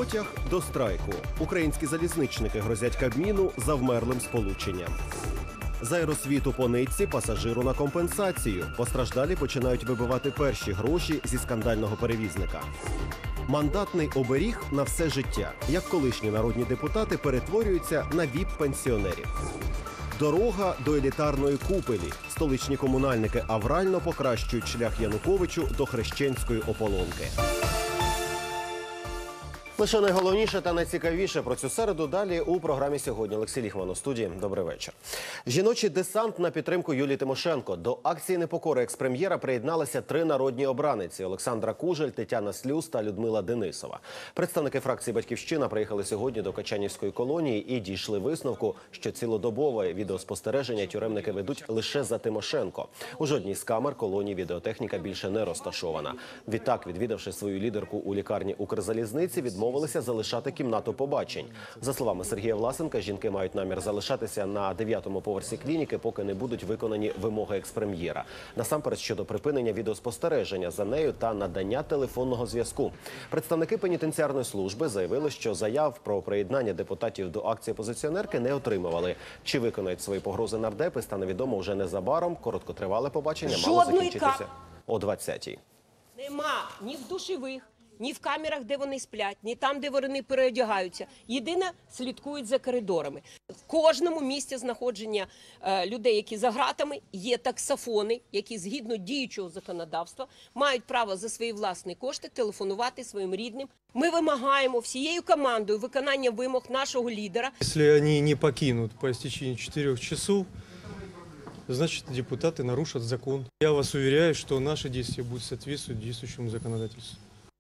Потяг до страйку. Українські залізничники грозять Кабміну завмерлим сполученням. З аеросвіту по нитці пасажиру на компенсацію. Постраждалі починають вибивати перші гроші зі скандального перевізника. Мандатний оберіг на все життя. Як колишні народні депутати перетворюються на віп-пенсіонерів. Дорога до елітарної купелі. Столичні комунальники аврально покращують шлях Януковичу до Хрещенської ополонки. Лише найголовніше та найцікавіше про цю середу далі у програмі «Сьогодні». Олексій Ліхман у студії. Добрий вечір. Жіночий десант на підтримку Юлії Тимошенко. До акції непокори екс-прем'єра приєдналися 3 народні обраниці – Олександра Кужель, Тетяна Слюс та Людмила Денисова. Представники фракції «Батьківщина» приїхали сьогодні до Качанівської колонії і дійшли висновку, що цілодобове відеоспостереження тюремники ведуть лише за Тимошенко. У жодній з камер колонії відеотехніка більше не розташована. Відтак, відвідавши свою лідерку у лікарні Укрзалізниці, відмовилися залишати кімнату побачень. За словами Сергія Власенка, жінки мають намір залишатися на 9-му поверсі клініки, поки не будуть виконані вимоги екс-прем'єра. Насамперед щодо припинення відеоспостереження за нею та надання телефонного зв'язку. Представники пенітенціарної служби заявили, що заяв про приєднання депутатів до акції опозиціонерки не отримували. Чи виконають свої погрози нардепи, стане відомо вже незабаром. Короткотривале побачення мало закінчитися о 20-й. Нема ні в душових, ні в камерах, де вони сплять, ні там, де вони переодягаються. Єдине, слідкують за коридорами. В кожному місці знаходження людей, які за ґратами, є таксофони, які згідно діючого законодавства мають право за свої власні кошти телефонувати своїм рідним. Ми вимагаємо всією командою виконання вимог нашого лідера. Якщо вони не покинуть по істеченні 4 часов, значит, депутаты нарушат закон. Я вас уверяю, что наши действия будут соответствовать действующему законодательству.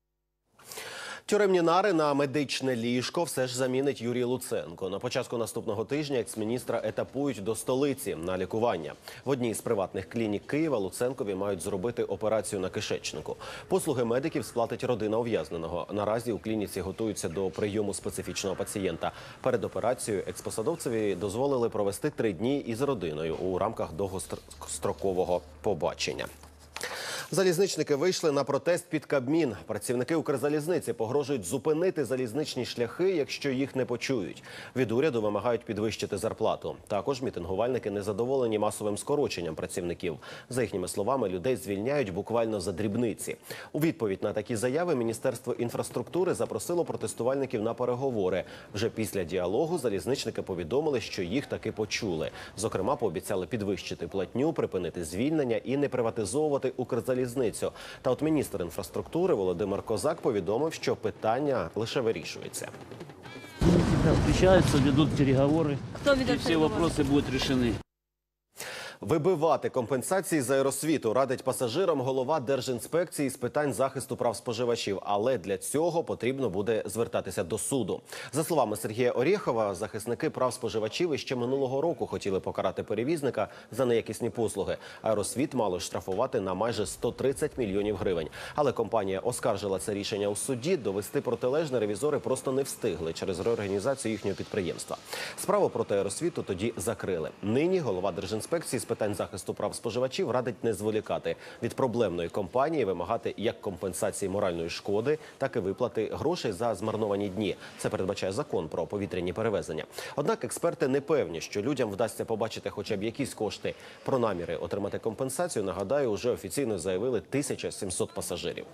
Тюремні нари на медичне ліжко все ж замінить Юрій Луценко. На початку наступного тижня екс-міністра етапують до столиці на лікування. В одній з приватних клінік Києва Луценкові мають зробити операцію на кишечнику. Послуги медиків сплатить родина ув'язненого. Наразі у клініці готуються до прийому специфічного пацієнта. Перед операцією експосадовцеві дозволили провести 3 дні із родиною у рамках довгострокового побачення. Залізничники вийшли на протест під Кабмін. Працівники Укрзалізниці погрожують зупинити залізничні шляхи, якщо їх не почують. Від уряду вимагають підвищити зарплату. Також мітингувальники незадоволені масовим скороченням працівників. За їхніми словами, людей звільняють буквально за дрібниці. У відповідь на такі заяви Міністерство інфраструктури запросило протестувальників на переговори. Вже після діалогу залізничники повідомили, що їх таки почули. Зокрема, пообіцяли підвищити платню, припинити звільнення і не приватизовувати Укрзалізницю. Та от міністр інфраструктури Володимир Козак повідомив, що питання лише вирішується. Встречаются, ведут переговоры, и все вопросы будут решены. Вибивати компенсації з аеросвіту радить пасажирам голова Держінспекції з питань захисту прав споживачів. Але для цього потрібно буде звертатися до суду. За словами Сергія Орєхова, захисники прав споживачів іще минулого року хотіли покарати перевізника за неякісні послуги. Аеросвіт мало штрафувати на майже 130 мільйонів гривень. Але компанія оскаржила це рішення у суді. Довести протилежне ревізори просто не встигли через реорганізацію їхнього підприємства. Справу проти аеросвіту тоді закрили. Нині голова Держінспекції з питань захисту прав споживачів радить не зволікати. Від проблемної компанії вимагати як компенсації моральної шкоди, так і виплати грошей за змарновані дні. Це передбачає закон про повітряні перевезення. Однак експерти не певні, що людям вдасться побачити хоча б якісь кошти. Про наміри отримати компенсацію, нагадаю, вже офіційно заявили 1700 пасажирів.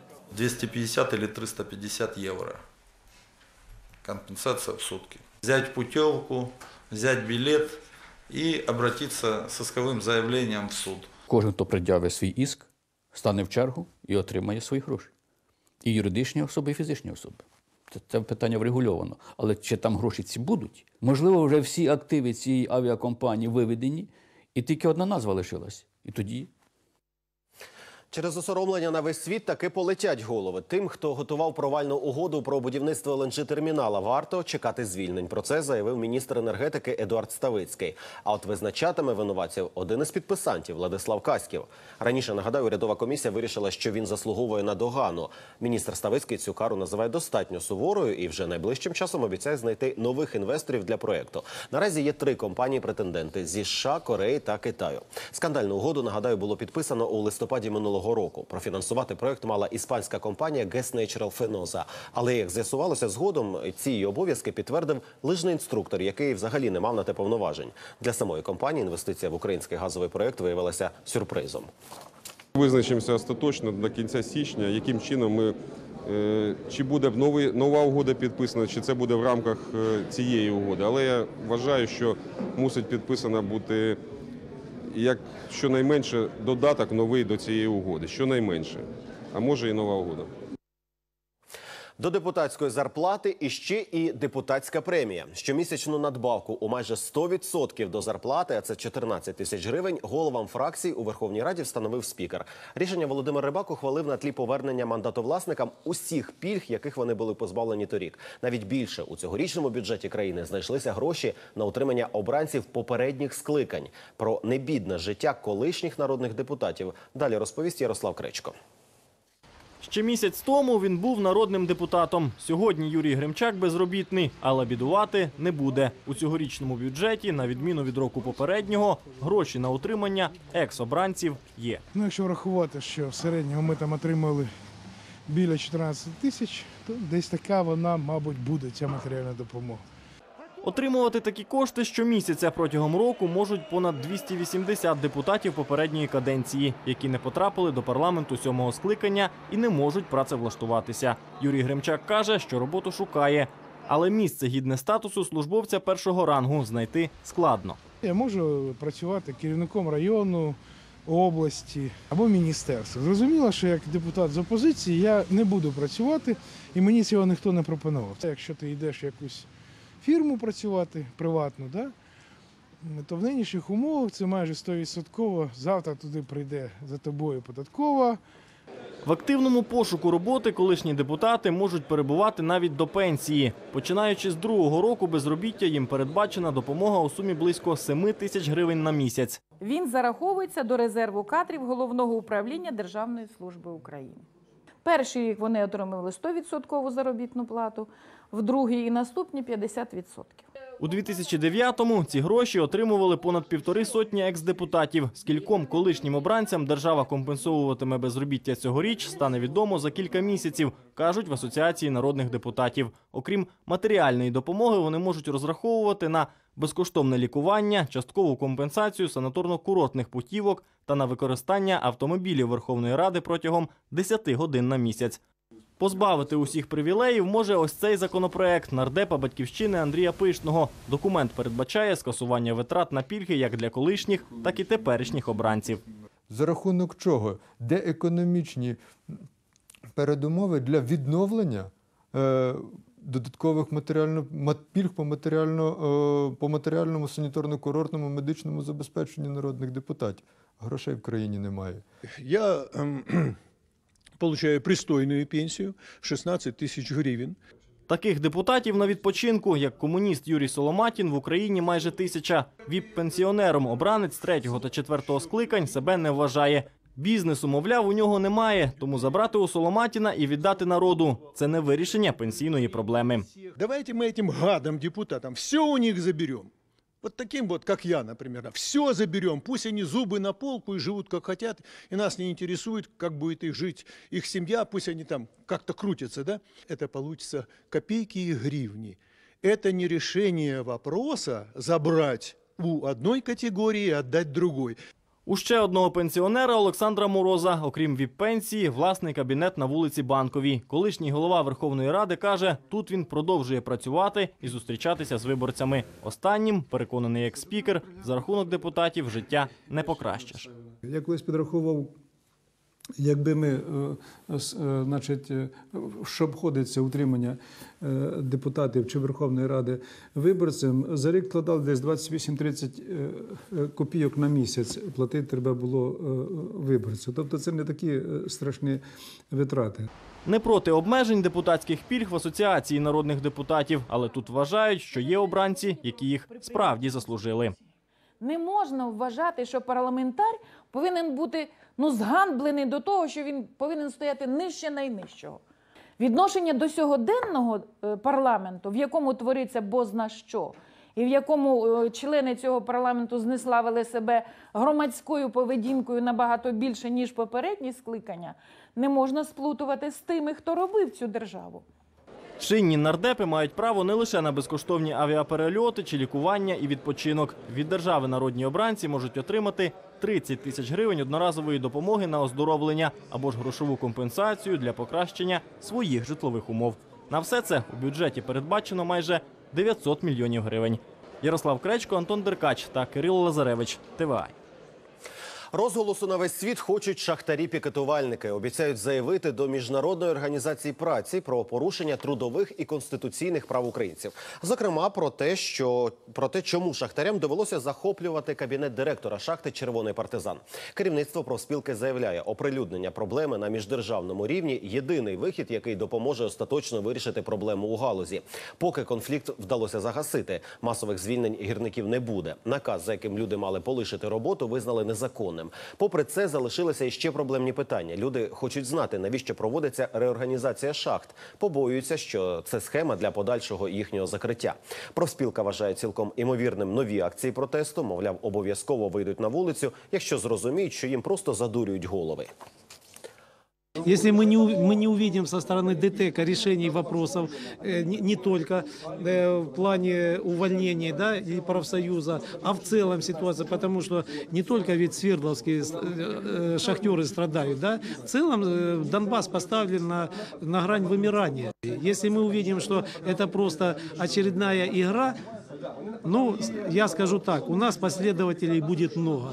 250 или 350 евро. Компенсация в сутки. Взять путевку, взять билет і обратитися з исковим заявленням в суд. Кожен, хто пред'явить свій иск, стане в чергу і отримає свої гроші. І юридичні особи, і фізичні особи. Це питання врегульовано. Але чи там гроші ці будуть? Можливо, вже всі активи цієї авіакомпанії виведені, і тільки одна назва лишилась. І тоді... Через осоромлення на весь світ таки полетять голови. Тим, хто готував провальну угоду про будівництво ЛНЖ-термінала, варто чекати звільнень. Про це заявив міністр енергетики Едуард Ставицький. А от визначатиме винуватців один із підписантів – Владислав Каськів. Раніше, нагадаю, урядова комісія вирішила, що він заслуговує на догану. Міністр Ставицький цю кару називає достатньо суворою і вже найближчим часом обіцяє знайти нових інвесторів для проєкту. Наразі є 3 компанії-претенденти – зі США, Кореї та Китаю. Скандальну угоду, нагадаю, було підписано у листопаді минулого минулого року. Профінансувати проєкт мала іспанська компанія Gas Natural Fenosa. Але, як з'ясувалося згодом, ці обов'язки підтвердив лижний інструктор, який взагалі не мав на те повноважень. Для самої компанії інвестиція в український газовий проєкт виявилася сюрпризом. Визначимося остаточно до кінця січня, яким чином ми, чи буде нова угода підписана, чи це буде в рамках цієї угоди. Але я вважаю, що мусить підписана бути як щонайменше додаток новий до цієї угоди, щонайменше, а може і нова угода. До депутатської зарплати іще і депутатська премія. Щомісячну надбавку у майже 100% до зарплати, а це 14 тисяч гривень, головам фракцій у Верховній Раді встановив спікер. Рішення Володимир Рибак ухвалив на тлі повернення мандатовласникам усіх пільг, яких вони були позбавлені торік. Навіть більше, у цьогорічному бюджеті країни знайшлися гроші на утримання обранців попередніх скликань. Про небідне життя колишніх народних депутатів далі розповість Ярослав Кречко. Ще місяць тому він був народним депутатом. Сьогодні Юрій Гремчак безробітний, але бідувати не буде. У цьогорічному бюджеті, на відміну від року попереднього, гроші на утримання екс-обранців є. Якщо врахувати, що в середньому ми там отримали біля 14 тисяч, то десь така вона, мабуть, буде, ця матеріальна допомога. Отримувати такі кошти щомісяця протягом року можуть понад 280 депутатів попередньої каденції, які не потрапили до парламенту 7-го скликання і не можуть працевлаштуватися. Юрій Гремчак каже, що роботу шукає, але місце гідне статусу службовця першого рангу знайти складно. Я можу працювати керівником району, області або міністерства. Зрозуміло, що як депутат з опозиції я не буду працювати, і мені цього ніхто не пропонував. Якщо ти йдеш в якусь фірму працювати, приватну, то в нинішніх умовах це майже 100%. Завтра туди прийде за тобою податкова. В активному пошуку роботи колишні депутати можуть перебувати навіть до пенсії. Починаючи з другого року безробіття, їм передбачена допомога у сумі близько 7 тисяч гривень на місяць. Він зараховується до резерву кадрів Головного управління Державної служби України. Перший рік вони отримали 100% заробітну плату, в другий і наступні 50%. У 2009-му ці гроші отримували понад 1,5 сотні екс-депутатів. Скільком колишнім обранцям держава компенсовуватиме безробіття цьогоріч, стане відомо за кілька місяців, кажуть в Асоціації народних депутатів. Окрім матеріальної допомоги, вони можуть розраховувати на безкоштовне лікування, часткову компенсацію санаторно-курортних путівок та на використання автомобілів Верховної Ради протягом 10 годин на місяць. Позбавити усіх привілеїв може ось цей законопроект нардепа «Батьківщини» Андрія Пишного. Документ передбачає скасування витрат на пільги як для колишніх, так і теперішніх обранців. За рахунок чого? Де економічні передумови для відновлення додаткових пільг по матеріальному, санітарно-курортному, медичному забезпеченню народних депутатів? Грошей в країні немає. Я получаю пристойную пенсию – 16 тысяч гривен. Таких депутатів на відпочинку, як комуніст Юрій Соломатін, в Україні майже 1000. ВІП-пенсіонером обранець 3-го та 4-го скликань себе не вважає. Бізнесу, мовляв, у нього немає, тому забрати у Соломатіна і віддати народу – це не вирішення пенсійної проблеми. Давайте мы этим гадам-депутатам все у них заберем. Вот таким вот, как я, например, все заберем. Пусть они зубы на полку и живут как хотят, и нас не интересует, как будет их жить их семья, пусть они там как-то крутятся, да? Это получится копейки и гривни. Это не решение вопроса забрать у одной категории и отдать другой. У ще одного пенсіонера Олександра Мороза, окрім ВІП-пенсії, власний кабінет на вулиці Банковій. Колишній голова Верховної Ради каже, тут він продовжує працювати і зустрічатися з виборцями. Останнім, переконаний екс-спікер, за рахунок депутатів життя не покращиш. Я колись підрахував, якби ми, що обходиться утримання депутатів чи Верховної Ради виборцям, за рік вкладали десь 28-30 копійок на місяць платити треба було виборцю. Тобто це не такі страшні витрати. Не проти обмежень депутатських пільг в Асоціації народних депутатів, але тут вважають, що є обранці, які їх справді заслужили. Не можна вважати, що парламентар повинен бути зганблений до того, що він повинен стояти нижче найнижчого. Відношення до сьогоденного парламенту, в якому твориться бозна що, і в якому члени цього парламенту знеславили себе громадською поведінкою набагато більше, ніж попередні скликання, не можна сплутувати з тими, хто робив цю державу. Чинні нардепи мають право не лише на безкоштовні авіаперельоти чи лікування і відпочинок. Від держави народні обранці можуть отримати 30 тисяч гривень одноразової допомоги на оздоровлення або ж грошову компенсацію для покращення своїх житлових умов. На все це у бюджеті передбачено майже 900 мільйонів гривень. Ярослав Кречко, Антон Деркач та Кирило Лазаревич. ТВА. Розголосу на весь світ хочуть шахтарі-пікетувальники. Обіцяють заявити до Міжнародної організації праці про порушення трудових і конституційних прав українців. Зокрема, про те, чому шахтарям довелося захоплювати кабінет директора шахти «Червоний партизан». Керівництво профспілки заявляє, оприлюднення проблеми на міждержавному рівні – єдиний вихід, який допоможе остаточно вирішити проблему у галузі. Поки конфлікт вдалося загасити, масових звільнень гірників не буде. Наказ, за яким люди мали полишити роботу, визнали незаконним. Попри це, залишилися іще проблемні питання. Люди хочуть знати, навіщо проводиться реорганізація шахт. Побоюються, що це схема для подальшого їхнього закриття. Профспілка вважає цілком імовірним нові акції протесту. Мовляв, обов'язково вийдуть на вулицю, якщо зрозуміють, що їм просто задурюють голови. Если мы не увидим со стороны ДТЭКа решений вопросов не только в плане увольнения, да, и профсоюза, а в целом ситуация, потому что не только ведь свердловские шахтеры страдают, да, в целом Донбасс поставлен на грань вымирания. Если мы увидим, что это просто очередная игра, ну, я скажу так, у нас последователей будет много.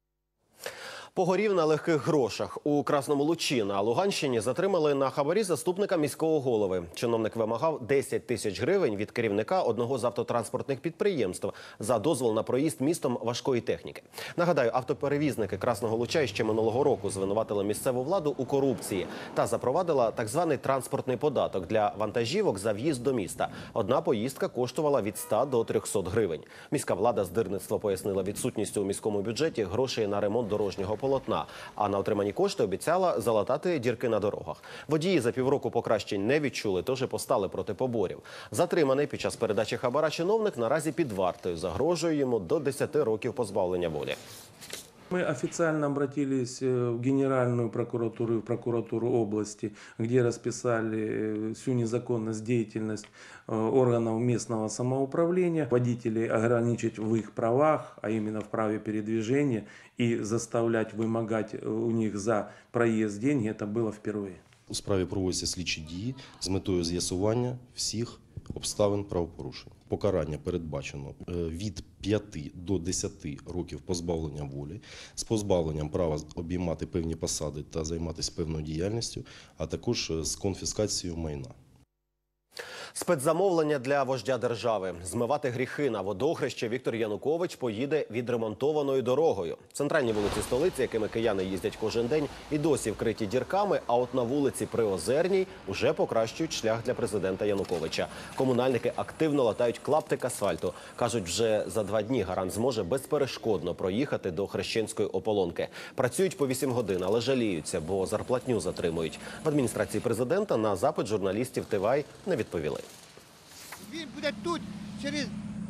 Погорів на легких грошах. У Красному Лучі на Луганщині затримали на хабарі заступника міського голови. Чиновник вимагав 10 тисяч гривень від керівника одного з автотранспортних підприємств за дозвол на проїзд містом важкої техніки. Нагадаю, автоперевізники Красного Луча ще минулого року звинуватили місцеву владу у корупції та запровадила так званий транспортний податок для вантажівок за в'їзд до міста. Одна поїздка коштувала від 100 до 300 гривень. Міська влада здирництво пояснила відсутністю у міському бюджеті грошей на ремонт дорожнього полотна, а на отримані кошти обіцяла залатати дірки на дорогах. Водії за півроку покращень не відчули, тож і постали проти поборів. Затриманий під час передачі хабара чиновник наразі під вартою. Загрожує йому до 10 років позбавлення волі. Мы официально обратились в Генеральную прокуратуру и в прокуратуру области, где расписали всю незаконность, деятельность органов местного самоуправления. Водителей ограничить в их правах, а именно в праве передвижения, и заставлять вымогать у них за проезд деньги, это было впервые. У справі проводяться слідчі дії з метою з'ясування всіх обставин правопорушень. Покарання передбачено від 5 до 10 років позбавлення волі з позбавленням права обіймати певні посади та займатися певною діяльністю, а також з конфіскацією майна. Спецзамовлення для вождя держави. Змивати гріхи на водохреще Віктор Янукович поїде відремонтованою дорогою. Центральні вулиці столиці, якими кияни їздять кожен день, і досі вкриті дірками, а от на вулиці Приозерній уже покращують шлях для президента Януковича. Комунальники активно латають клаптик асфальту. Кажуть, вже за 2 дні гарант зможе безперешкодно проїхати до Хрещенської ополонки. Працюють по 8 годин, але жаліються, бо зарплатню затримують. В адміністрації президента на запит журналістів ТВА не відповіли. Він буде тут, через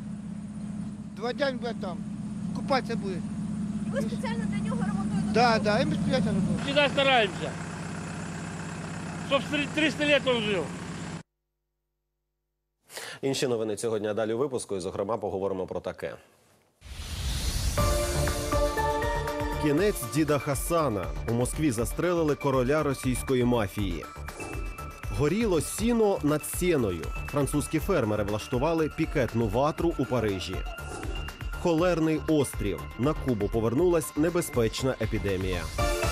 2 дні буде там, купатися буде. І ви спеціально для нього ремонтуєте? Так, так, і ми спеціально ремонтуємо. Всегда стараємося, щоб 300 років він жив. Інші новини цього дня далі у випуску, і, зокрема, поговоримо про таке. Кінець діда Хасана. У Москві застрелили короля російської мафії. Горіло сіно над Сєною. Французькі фермери влаштували пікетну ватру у Парижі. Холерний острів. На Кубу повернулась небезпечна епідемія.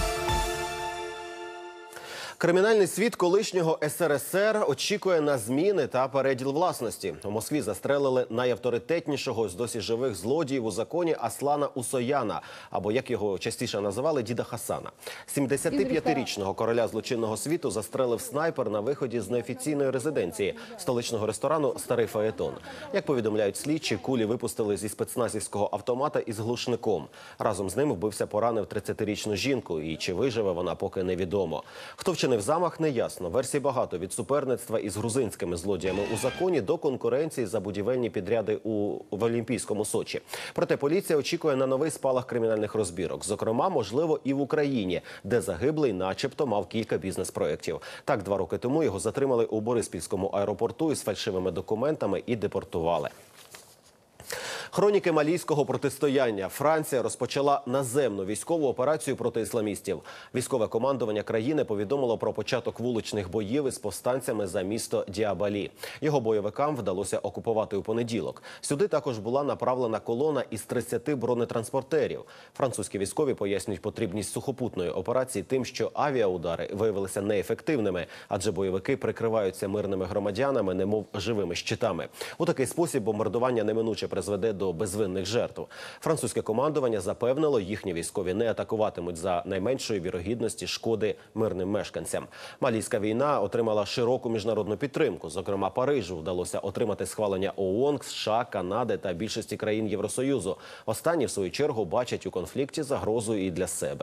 Кримінальний світ колишнього СРСР очікує на зміни та переділ власності. У Москві застрелили найавторитетнішого з досі живих злодіїв у законі Аслана Усояна, або, як його частіше називали, діда Хасана. 75-річного короля злочинного світу застрелив снайпер на виході з неофіційної резиденції столичного ресторану «Старий Фаетон». Як повідомляють слідчі, кулі випустили зі спецназівського автомата із глушником. Разом з ним вбивця поранив 30-річну жінку, і чи виживе вона, поки невідомо. Хто вчинив вчинив замах, неясно. Версій багато – від суперництва із грузинськими злодіями у законі до конкуренції за будівельні підряди в Олімпійському Сочі. Проте поліція очікує на новий спалах кримінальних розбірок. Зокрема, можливо, і в Україні, де загиблий начебто мав кілька бізнес-проєктів. Так, 2 роки тому його затримали у Бориспільському аеропорту із фальшивими документами і депортували. Хроніки малійського протистояння. Франція розпочала наземну військову операцію проти ісламістів. Військове командування країни повідомило про початок вуличних боїв із повстанцями за місто Діабалі. Його бойовикам вдалося окупувати у понеділок. Сюди також була направлена колона із 30 бронетранспортерів. Французькі військові пояснюють потрібність сухопутної операції тим, що авіаудари виявилися неефективними, адже бойовики прикриваються мирними громадянами, немов живими щитами. У такий спосіб бомбардування неминуче призведе до безвинних жертв. Французьке командування запевнило, їхні військові не атакуватимуть за найменшої вірогідності шкоди мирним мешканцям. Малійська війна отримала широку міжнародну підтримку. Зокрема, Парижу вдалося отримати схвалення ООН, США, Канади та більшості країн Євросоюзу. Останні, в свою чергу, бачать у конфлікті загрозу і для себе.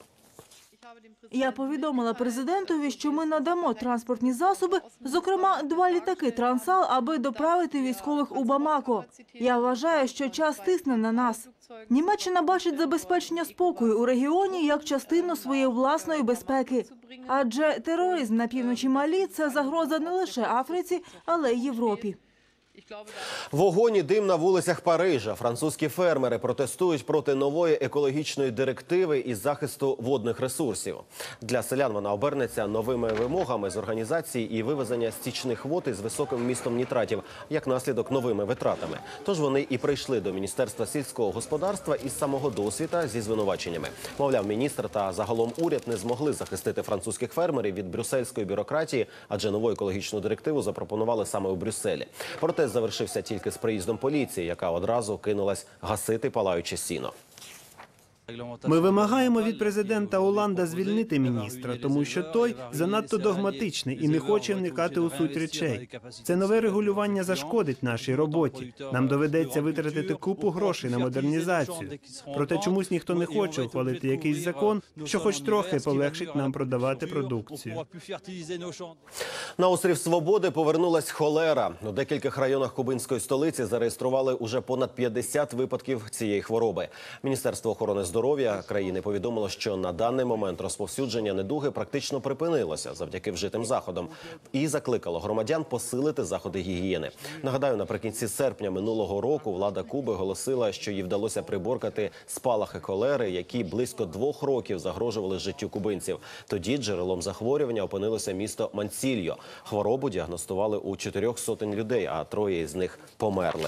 Я повідомила президентові, що ми надамо транспортні засоби, зокрема 2 літаки «Трансал», аби доправити військових у Бамако. Я вважаю, що час тисне на нас. Німеччина бачить забезпечення спокою у регіоні як частину своєї власної безпеки. Адже тероризм на півночі Малі – це загроза не лише Африці, але й Європі. Вогонь і дим на вулицях Парижа. Французькі фермери протестують проти нової екологічної директиви із захисту водних ресурсів. Для селян вона обернеться новими вимогами з організації і вивезення стічних вод із високим вмістом нітратів, як наслідок новими витратами. Тож вони і прийшли до Міністерства сільського господарства із самого досвіта зі звинуваченнями. Мовляв, міністр та загалом уряд не змогли захистити французьких фермерів від брюссельської бюрократії, адже нову екологічну директиву запропонували саме у Брюсселі. Протест завершився тільки з приїздом поліції, яка одразу кинулась гасити палаюче сіно. Ми вимагаємо від президента Оланда звільнити міністра, тому що той занадто догматичний і не хоче вникати у суть речей. Це нове регулювання зашкодить нашій роботі. Нам доведеться витратити купу грошей на модернізацію. Проте чомусь ніхто не хоче ухвалити якийсь закон, що хоч трохи полегшить нам продавати продукцію. На острів Свободи повернулась холера. У декількох районах кубинської столиці зареєстрували уже понад 50 випадків цієї хвороби. Міністерство охорони здоров'я країни повідомило, що на даний момент розповсюдження недуги практично припинилося завдяки вжитим заходам і закликало громадян посилити заходи гігієни. Нагадаю, наприкінці серпня минулого року влада Куби оголосила, що їй вдалося приборкати спалахи холери, які близько 2 років загрожували життю кубинців. Тоді джерелом захворювання опинилося місто Мансільо. Хворобу діагностували у 400 людей, а 3 із них померли.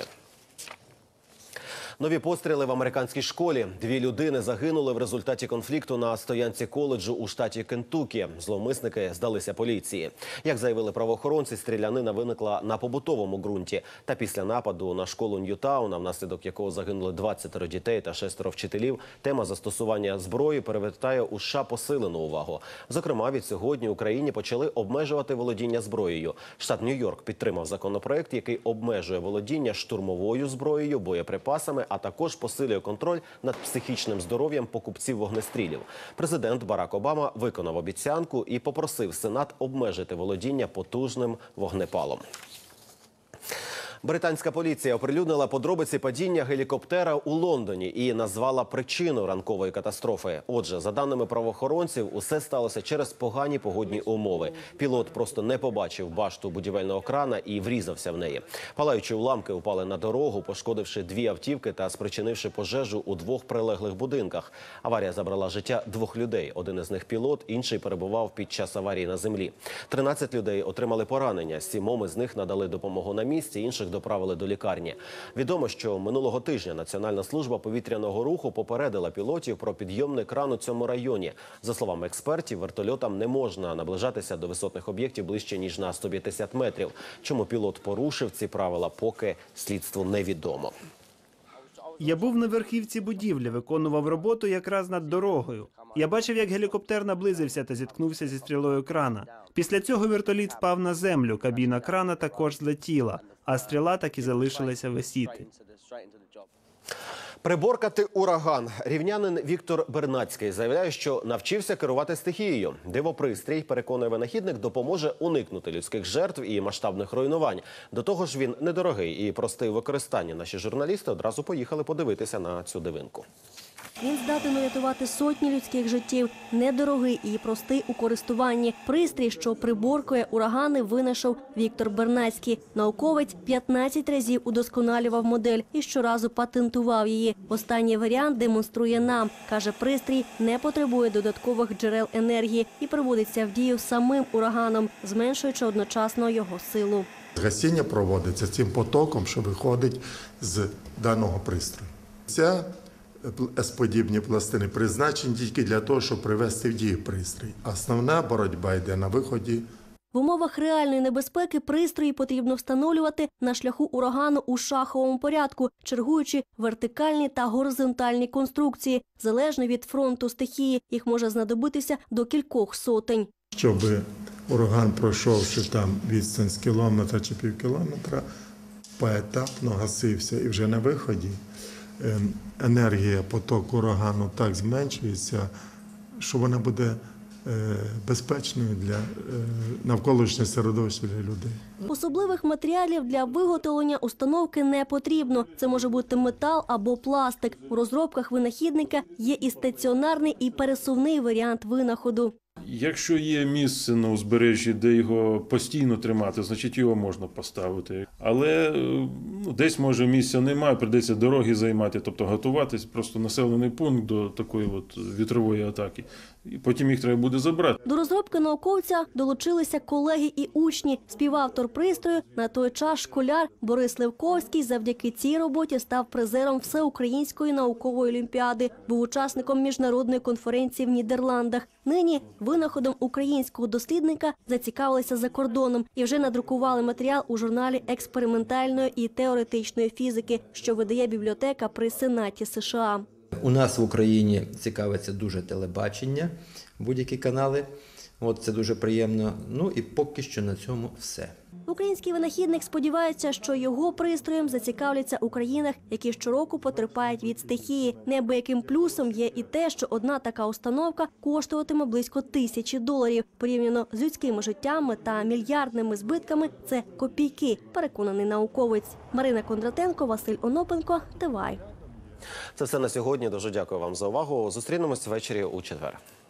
Нові постріли в американській школі. 2 людини загинули в результаті конфлікту на стоянці коледжу у штаті Кентукі. Зловмисники здалися поліції. Як заявили правоохоронці, стрілянина виникла на побутовому ґрунті. Та після нападу на школу Ньютауна, внаслідок якого загинули 20 дітей та 6 вчителів, тема застосування зброї перевертає у США посилену увагу. Зокрема, відсьогодні Україні почали обмежувати володіння зброєю. Штат Нью-Йорк підтримав законопроект, який обмежує володіння штурмовою зброєю, боєприпасами, а також посилює контроль над психічним здоров'ям покупців вогнестрілів. Президент Барак Обама виконав обіцянку і попросив Сенат обмежити володіння потужним вогнепалом. Британська поліція оприлюднила подробиці падіння гелікоптера у Лондоні і назвала причину ранкової катастрофи. Отже, за даними правоохоронців, усе сталося через погані погодні умови. Пілот просто не побачив башту будівельного крана і врізався в неї. Палаючі уламки упали на дорогу, пошкодивши 2 автівки та спричинивши пожежу у 2 прилеглих будинках. Аварія забрала життя 2 людей. Один із них пілот, інший перебував під час аварії на землі. 13 людей отримали поранення. 7 із них надали допомогу на місці, інших доправили до лікарні. Відомо, що минулого тижня Національна служба повітряного руху попередила пілотів про підйомний кран у цьому районі. За словами експертів, вертольотам не можна наближатися до висотних об'єктів ближче, ніж на 150 метрів. Чому пілот порушив ці правила, поки слідству невідомо. Я був на верхівці будівлі, виконував роботу якраз над дорогою. Я бачив, як гелікоптер наблизився та зіткнувся зі стрілою крана. Після цього вертоліт впав на землю, кабіна крана також злетіла, а стріла так і залишилася висіти. Приборкати ураган. Рівнянин Віктор Бернацький заявляє, що навчився керувати стихією. Дивопристрій, переконує винахідник, допоможе уникнути людських жертв і масштабних руйнувань. До того ж, він недорогий і простий у використанні. Наші журналісти одразу поїхали подивитися на цю дивинку. Він здатен урятувати сотні людських життів, недорогий і простий у користуванні. Пристрій, що приборкує урагани, винайшов Віктор Бернацький. Науковець 15 разів удосконалював модель і щоразу патентував її. Останній варіант демонструє нам. Каже, пристрій не потребує додаткових джерел енергії і приводиться в дію самим ураганом, зменшуючи одночасно його силу. Гасіння проводиться цим потоком, що виходить з даного пристрою. Ця С-подібні пластини призначені тільки для того, щоб привести в дію пристрій. Основна боротьба йде на виході. В умовах реальної небезпеки пристрої потрібно встановлювати на шляху урагану у шаховому порядку, чергуючи вертикальні та горизонтальні конструкції. Залежно від фронту стихії, їх може знадобитися до кількох сотень. Щоб ураган, пройшовши там відстань з кілометра чи півкілометра, поетапно гасився і вже на виході енергія потоку урагану так зменшується, що вона буде безпечною для навколишнього середовища для людей. Особливих матеріалів для виготовлення установки не потрібно. Це може бути метал або пластик. У розробках винахідника є і стаціонарний, і пересувний варіант винаходу. Якщо є місце на узбережжі, де його постійно тримати, значить його можна поставити. Але десь, може, місця немає, прийдеться дороги займати, тобто готуватись просто населений пункт до такої вітрової атаки. І потім їх треба буде забрати. До розробки науковця долучилися колеги і учні. Співавтор пристрою, на той час школяр Борис Левковський, завдяки цій роботі став призером Всеукраїнської наукової олімпіади, був учасником міжнародної конференції в Нідерландах. Нині винаходом українського дослідника зацікавилися за кордоном і вже надрукували матеріал у журналі експериментальної і теоретичної фізики, що видає бібліотека при Сенаті США. У нас в Україні цікавиться дуже телебачення, будь-які канали. Це дуже приємно. І поки що на цьому все. Український винахідник сподівається, що його пристроєм зацікавляться у країнах, які щороку потерпають від стихії. Неабияким плюсом є і те, що одна така установка коштуватиме близько $1000. Порівняно з людськими життями та мільярдними збитками – це копійки, переконаний науковець. Марина Кондратенко, Василь Онопенко, ТВАЙ. Це все на сьогодні. Дуже дякую вам за увагу. Зустрінемось ввечері у четвер.